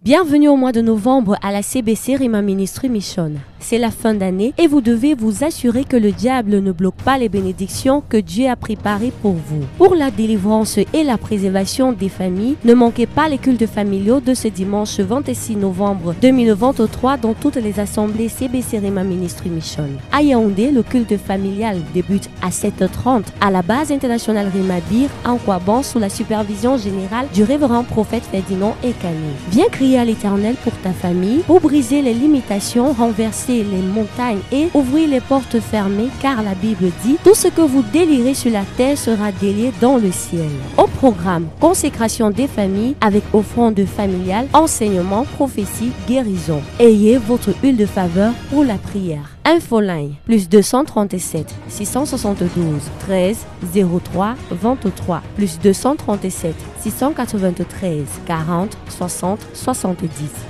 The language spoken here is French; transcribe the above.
Bienvenue au mois de novembre à la CBC Rhema Ministry Mission. C'est la fin d'année et vous devez vous assurer que le diable ne bloque pas les bénédictions que Dieu a préparées pour vous. Pour la délivrance et la préservation des familles, ne manquez pas les cultes familiaux de ce dimanche 26 novembre 2023 dans toutes les assemblées CBC Rhema Ministry Mission. À Yaoundé, le culte familial débute à 7h30 à la base internationale Rhema Bir en Kouaban sous la supervision générale du révérend prophète Ferdinand Ekani. Viens crier à l'Éternel pour ta famille, pour briser les limitations, renverser les montagnes et ouvrir les portes fermées, car la Bible dit « Tout ce que vous délirez sur la terre sera délié dans le ciel ». Au programme, consécration des familles avec offrande familiale, enseignement, prophétie, guérison. Ayez votre huile de faveur pour la prière. Infoline, plus 237 672 13 03 23, plus 237 693 40 60 70.